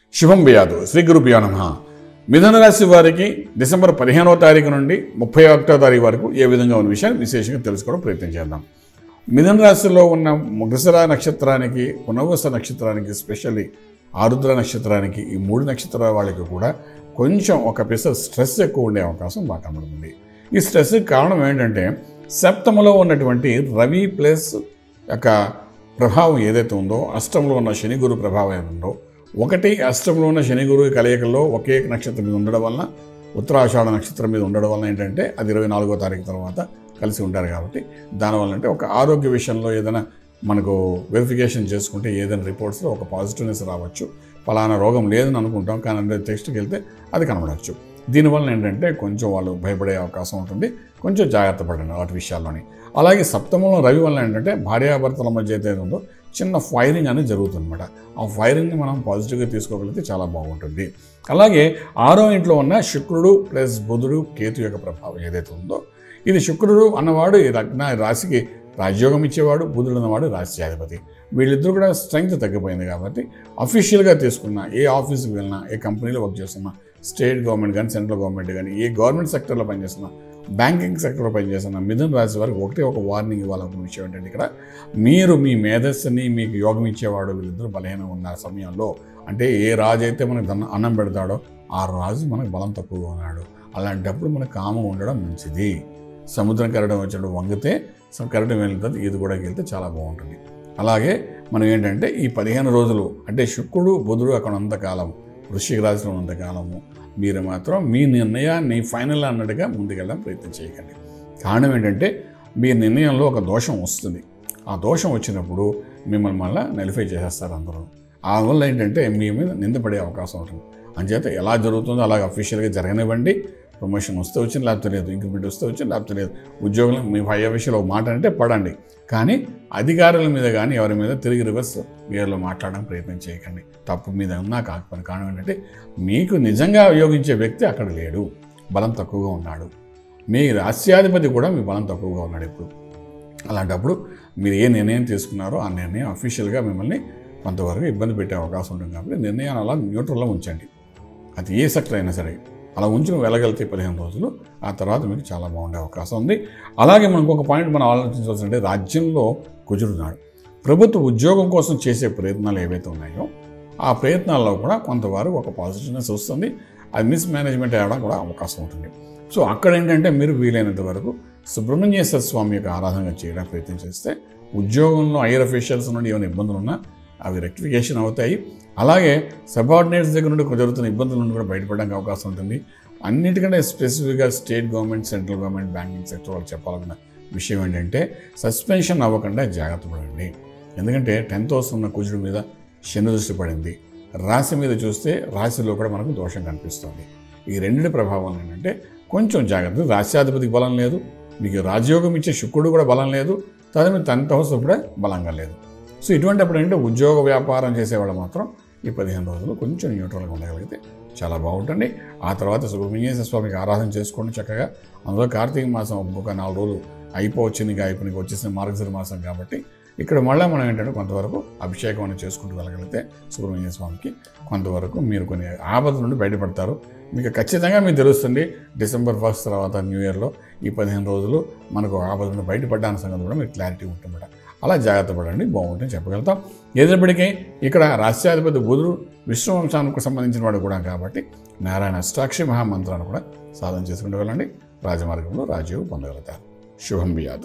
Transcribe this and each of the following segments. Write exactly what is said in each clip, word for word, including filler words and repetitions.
శుభం భయాదు శ్రీ గురుభ్యో నమః. మిథున రాశి వారికి డిసెంబర్ పదిహేనవ తారీఖు నుండి ముప్పై ఒకటో తారీఖు వరకు ఏ విధంగా ఉన్న విషయాన్ని విశేషంగా తెలుసుకోవడం ప్రయత్నం చేద్దాం. మిథున రాశిలో ఉన్న మృగశిర నక్షత్రానికి, పునర్వస నక్షత్రానికి, స్పెషల్లీ ఆరుద్ర నక్షత్రానికి, ఈ మూడు నక్షత్రాల వాళ్ళకి కూడా కొంచెం ఒక పిస స్ట్రెస్ ఎక్కువ ఉండే అవకాశం బాగా కనబడుతుంది. ఈ స్ట్రెస్కి కారణం ఏంటంటే సప్తమలో ఉన్నటువంటి రవి ప్లస్ యొక్క ప్రభావం ఏదైతే ఉందో, అష్టంలో ఉన్న శని గురు ప్రభావం ఏదైతే ఉందో, ఒకటి అష్టంలో ఉన్న శని గురు కలయికల్లో ఒకే నక్షత్రం మీద ఉండడం వలన, ఉత్తరాషాఢ నక్షత్రం మీద ఉండడం వలన ఏంటంటే అది ఇరవై నాలుగో తారీఖు తర్వాత కలిసి ఉంటారు. కాబట్టి దానివల్ల అంటే ఒక ఆరోగ్య విషయంలో ఏదైనా మనకు వెరిఫికేషన్ చేసుకుంటే ఏదైనా రిపోర్ట్స్లో ఒక పాజిటివ్నెస్ రావచ్చు. ఫలానా రోగం లేదని అనుకుంటాం, కానీ అంటే టెస్ట్కి వెళ్తే అది కనబడవచ్చు. దీనివల్ల ఏంటంటే కొంచెం వాళ్ళు భయపడే అవకాశం ఉంటుంది. కొంచెం జాగ్రత్త పడండి వాటి విషయాల్లోని. అలాగే సప్తమంలో రవి వల్ల ఏంటంటే భార్యాభర్తల మధ్య అయితే ఉందో చిన్న ఫైరింగ్ అనేది జరుగుతుందన్నమాట. ఆ ఫైరింగ్ని మనం పాజిటివ్గా తీసుకోగలిగితే చాలా బాగుంటుంది. అలాగే ఆరో ఇంట్లో ఉన్న శుక్రుడు ప్లస్ బుధుడు కేతు యొక్క ప్రభావం ఏదైతే ఉందో, ఇది శుక్రుడు అన్నవాడు ఈ లగ్న రాశికి రాజ్యోగం ఇచ్చేవాడు, బుధుడు అన్నవాడు రాశ్యాధిపతి. వీళ్ళిద్దరూ కూడా స్ట్రెంగ్త్ తగ్గిపోయింది. కాబట్టి అఫీషియల్గా తీసుకున్న ఏ ఆఫీస్కి వెళ్ళినా, ఏ కంపెనీలో వర్క్ చేస్తున్నా, స్టేట్ గవర్నమెంట్ కానీ సెంట్రల్ గవర్నమెంట్ కానీ, ఏ గవర్నమెంట్ సెక్టర్లో పనిచేస్తున్నా, బ్యాంకింగ్ సెక్టర్లో పనిచేస్తున్న మిథున రాశి వారికి ఒకటే ఒక వార్నింగ్ ఇవ్వాలనుకున్న విషయం ఏంటంటే, ఇక్కడ మీరు మీ మేధస్సుని మీకు యోగం ఇచ్చేవాడు వీళ్ళిద్దరూ బలహీనంగా ఉన్న సమయంలో, అంటే ఏ రాజు అయితే మనకు దన్న అన్నం పెడతాడో ఆ రాజు మనకు బలం తక్కువగా ఉన్నాడు. అలాంటప్పుడు మనకు కామం ఉండడం మంచిది. సముద్రం కరడం వచ్చినప్పుడు వంగితే కరడం వెళ్తుంది, ఇది కూడా వెళ్తే చాలా బాగుంటుంది. అలాగే మనం ఏంటంటే ఈ పదిహేను రోజులు అంటే శుక్రుడు బుధుడు అక్కడ ఉన్నంతకాలం, వృశ్చిక రాశిలో ఉన్నంతకాలము మీరు మాత్రం మీ నిర్ణయాన్ని ఫైనల్ అన్నట్టుగా ముందుకెళ్ళడం ప్రయత్నం చేయకండి. కారణం ఏంటంటే మీ నిర్ణయంలో ఒక దోషం వస్తుంది. ఆ దోషం వచ్చినప్పుడు మిమ్మల్ని మళ్ళీ నలిఫై చేసేస్తారు అందరూ. ఆ వల్ల ఏంటంటే మీ మీద నిందపడే అవకాశం ఉంటుంది. అంచేత ఎలా జరుగుతుందో అలాగే అఫీషియల్గా జరగనివ్వండి. ప్రమోషన్ వస్తే వచ్చింది, లేకపోతే లేదు. ఇంక్రిమెంట్ వస్తే వచ్చింది, లేకపోతే లేదు. ఉద్యోగం మీ పై విషయంలో ఒక మాట అంటే పడండి, కానీ అధికారుల మీద కానీ ఎవరి మీద తిరిగి రివర్స్ వేర్లో మాట్లాడడానికి ప్రయత్నం చేయకండి. తప్పు మీద ఉన్నా కాకపోయినా. కారణం ఏంటంటే మీకు నిజంగా యోగించే వ్యక్తి అక్కడ లేడు, బలం తక్కువగా ఉన్నాడు. మీ రాశ్యాధిపతి కూడా మీ బలం తక్కువగా ఉన్నాడు ఇప్పుడు. అలాంటప్పుడు మీరు ఏ నిర్ణయం తీసుకున్నారో ఆ నిర్ణయం అఫీషియల్గా మిమ్మల్ని కొంతవరకు ఇబ్బంది పెట్టే అవకాశం ఉంటుంది. కాబట్టి నిర్ణయాన్ని అలా న్యూట్రల్లో ఉంచండి. అది ఏ సెక్టర్ అయినా సరే అలా ఉంచుకుని వెళ్ళగలిగితే పదిహేను రోజులు ఆ తర్వాత మీకు చాలా బాగుండే అవకాశం ఉంది. అలాగే మనకు ఒక పాయింట్ మనం ఆలోచించాల్సింటే, రాజ్యంలో కుజుడున్నాడు. ప్రభుత్వ ఉద్యోగం కోసం చేసే ప్రయత్నాలు ఏవైతే ఉన్నాయో ఆ ప్రయత్నాల్లో కూడా కొంతవరకు ఒక పాజిటివ్నెస్ వస్తుంది. అది మిస్ మేనేజ్మెంట్ అవ్వడానికి కూడా అవకాశం ఉంటుంది. సో అక్కడ ఏంటంటే మీరు వీలైనంత వరకు సుబ్రహ్మణ్యేశ్వర స్వామి యొక్క ఆరాధన చేయడానికి ప్రయత్నం చేస్తే ఉద్యోగంలో హైయర్ అఫీషియల్స్ నుండి ఏమైనా ఇబ్బందులు ఉన్నా అవి రెక్టిఫికేషన్ అవుతాయి. అలాగే సబార్డినేట్స్ దగ్గర నుండి జరుగుతున్న ఇబ్బందుల నుండి కూడా బయటపడడానికి అవకాశం ఉంటుంది. అన్నిటికంటే స్పెసిఫిక్గా state government, central government, banking sector వాళ్ళు చెప్పాలన్న విషయం ఏంటంటే సస్పెన్షన్ అవ్వకుండా జాగ్రత్త పడండి. ఎందుకంటే టెన్త్ హౌస్ ఉన్న కుజుడి మీద శని దృష్టి పడింది. రాశి మీద చూస్తే రాశిలో కూడా మనకు దోషం కనిపిస్తుంది. ఈ రెండింటి ప్రభావం ఏంటంటే కొంచెం జాగ్రత్త. రాశ్యాధిపతికి బలం లేదు, మీకు రాజయోగం ఇచ్చే శుక్రుడు కూడా బలం లేదు, తదమి టెన్త్ హౌస్ కూడా బలంగా లేదు. సో ఇటువంటి అప్పుడు ఏంటంటే ఉద్యోగ వ్యాపారం చేసేవాళ్ళు మాత్రం ఈ పదిహేను రోజులు కొంచెం న్యూట్రల్గా ఉండగలిగితే చాలా బాగుంటుంది. ఆ తర్వాత సుబ్రహ్మణ్యేశ్వర స్వామికి ఆరాధన చేసుకోండి చక్కగా. అందులో కార్తీక మాసం ఒక నాలుగు రోజులు అయిపోవచ్చింది, ఇంకా అయిపోయి వచ్చేసిన మార్గశిర మాసం కాబట్టి ఇక్కడ మళ్ళీ మనం ఏంటంటే కొంతవరకు అభిషేకం అనేది చేసుకుంటూ వెళ్ళగలిగితే సుబ్రహ్మణ్య స్వామికి కొంతవరకు మీరు కొన్ని ఆపదల నుండి బయటపడతారు. మీకు ఖచ్చితంగా మీకు తెలుస్తుంది డిసెంబర్ ఫస్ట్ తర్వాత న్యూ ఇయర్లో ఈ పదిహేను రోజులు మనకు ఆపదల నుండి బయటపడ్డాని సంగతి కూడా మీకు క్లారిటీ ఉంటుందన్నమాట. అలా జాగ్రత్త పడండి, బాగుంటుంది చెప్పగలుగుతాం. ఏదైనప్పటికీ ఇక్కడ రాశ్యాధిపతి బుధుడు విష్ణు వంశానికి సంబంధించిన వాడు కూడా కాబట్టి నారాయణ అష్టాక్షి మహామంత్రాన్ని కూడా సాధన చేసుకుంటూ వెళ్ళండి. రాజమార్గంలో రాజయోగం పొందగలుగుతారు. శుభం బియాదు.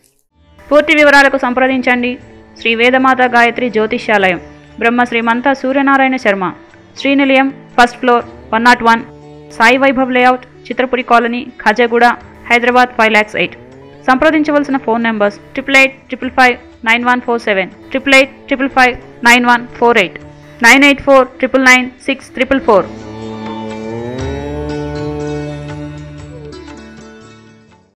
పూర్తి వివరాలకు సంప్రదించండి శ్రీ వేదమాత Gayatri Jyotishyalayam, Brahmasri Mantha Suryanarayana Sharma, Srinilayam, first floor, one not one, Sai Vaibhav layout, Chitrapuri colony, Khajaguda, Hyderabad five lakhs eight. సంప్రదించవలసిన phone numbers triple eight triple five nine one four seven, triple eight triple five nine one four eight, nine eight four triple nine six triple four.